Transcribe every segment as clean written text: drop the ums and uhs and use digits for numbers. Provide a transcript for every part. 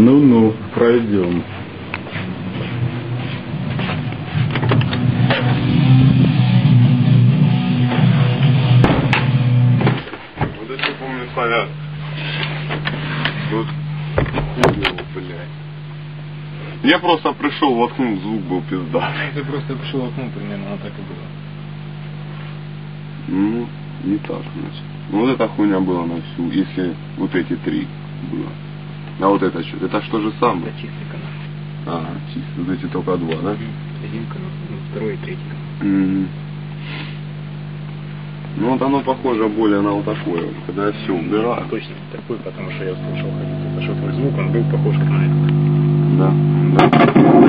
Ну-ну, пройдем. Вот это, помню, стоят. Тут хуёво, блядь. Я просто пришел, воткнул, звук был пизда. Ты просто пришел, воткнул, примерно, оно так и было. Ну, не так, значит. Ну вот эта хуйня была на всю, если вот эти три было. А вот это что? Это что же самое? Это чистый канал. А, чистый. Вот эти только два, да? Один канал, ну, второй и третий канал. Ну вот оно похоже более на вот такое, когда я все убираю. Точно не такой, потому что я услышал ходить. Это что твой звук, он был похож как на этот. Да, да.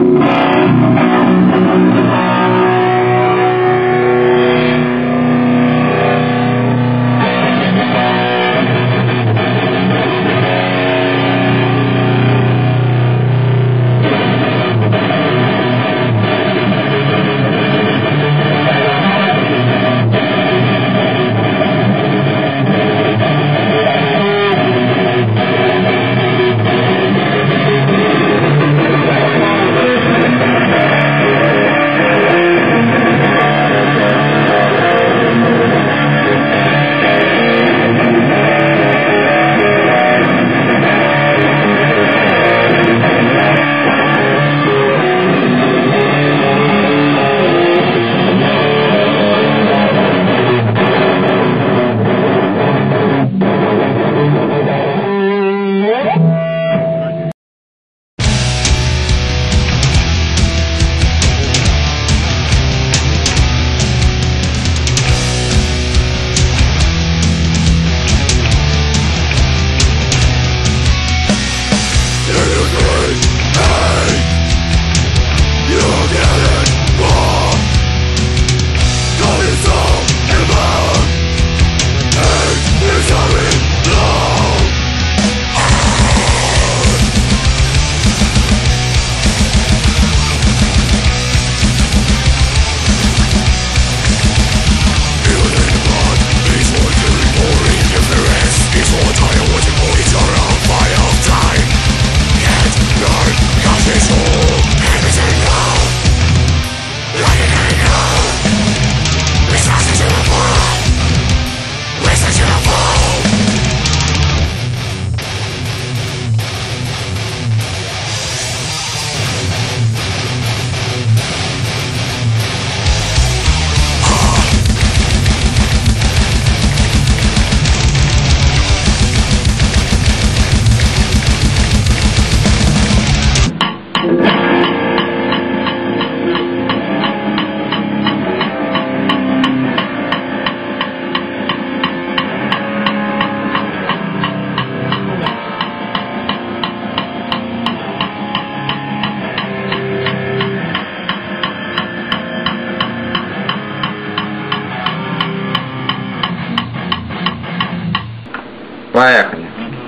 Поехали.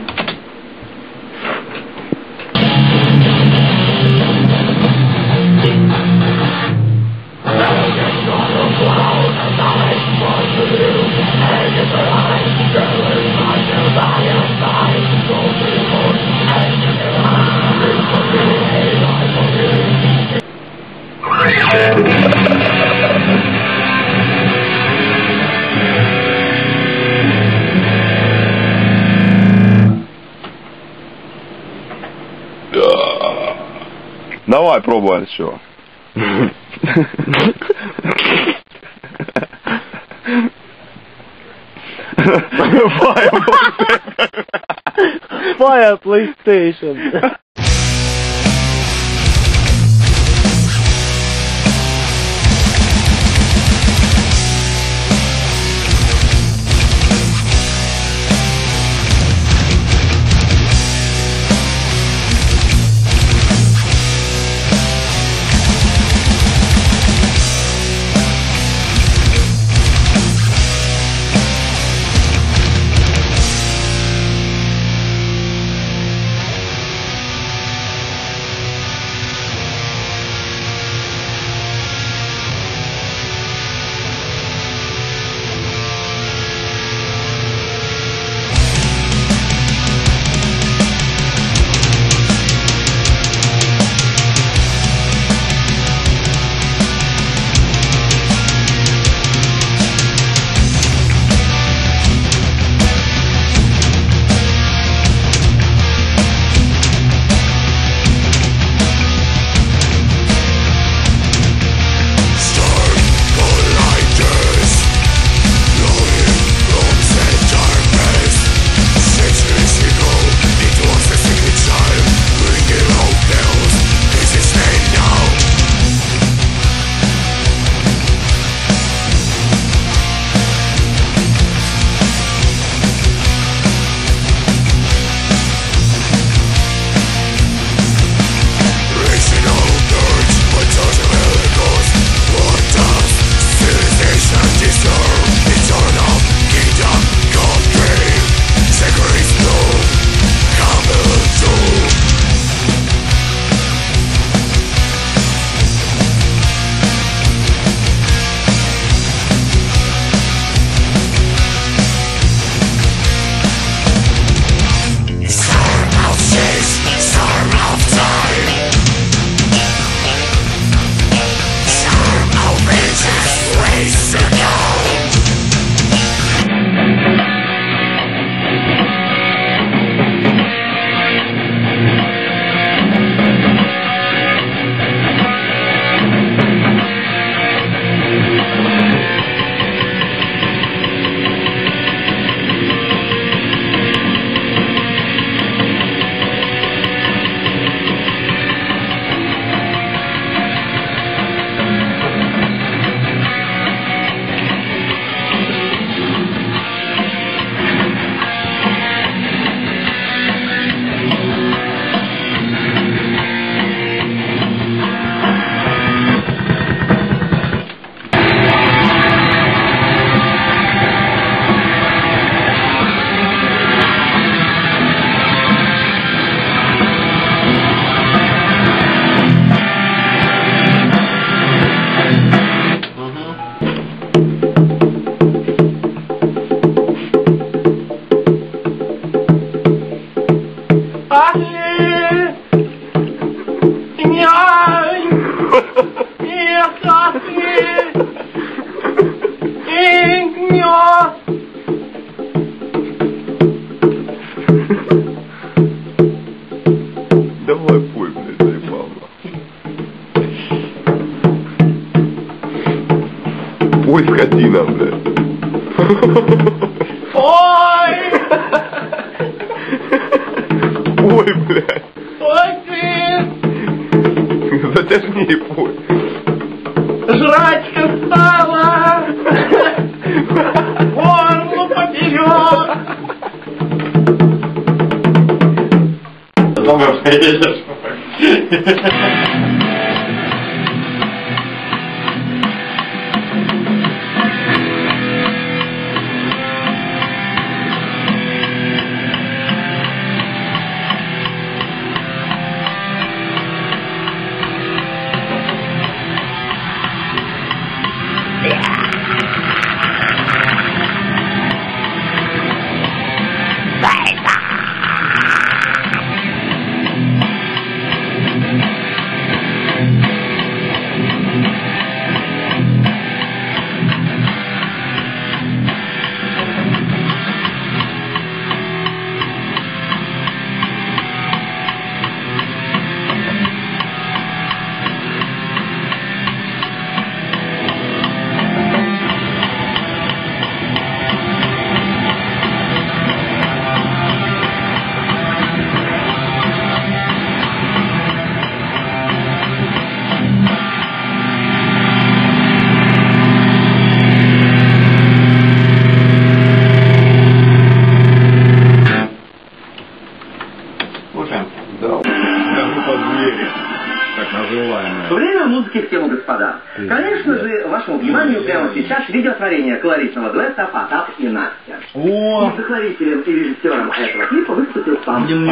Давай пробуем еще. Fire PlayStation. Ой, скотина, блядь. Ой! Ой, блядь. Ой, ты! Затяжнее пой. Жрачка стала! Горло поперёк! Думаю, что едешь. Время музыки в тему, господа. Конечно же, вашему вниманию прямо сейчас видеотворение колоритного дуэта Потап и Настя. И вдохновителем и режиссером этого клипа выступил сам.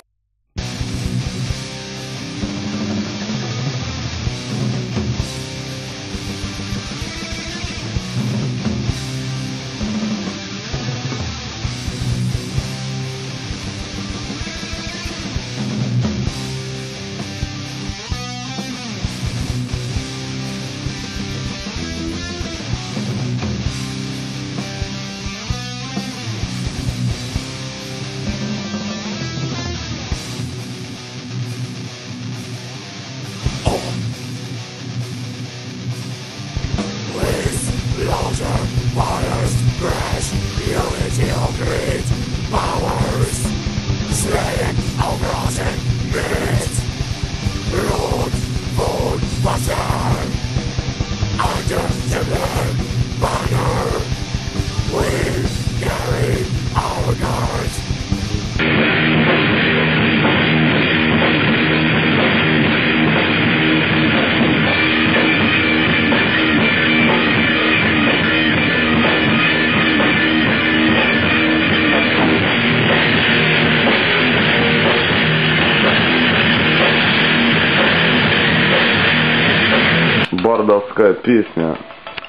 Бардовская песня.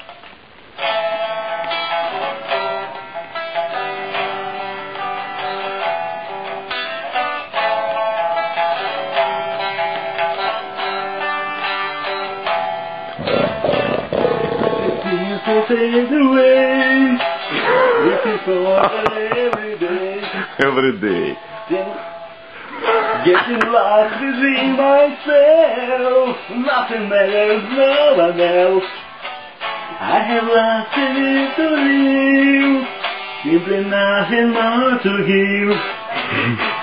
Every day. Getting lost within myself, nothing matters, no one else. I have lost it to live, simply nothing more to give.